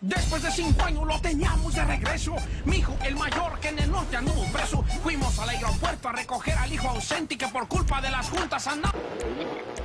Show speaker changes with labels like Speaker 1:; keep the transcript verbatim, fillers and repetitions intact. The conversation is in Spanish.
Speaker 1: Después de cinco años lo teníamos de regreso. Mi hijo, el mayor, que en el norte anduvo preso. Fuimos al aeropuerto a recoger al hijo ausente y que por culpa de las juntas andaba...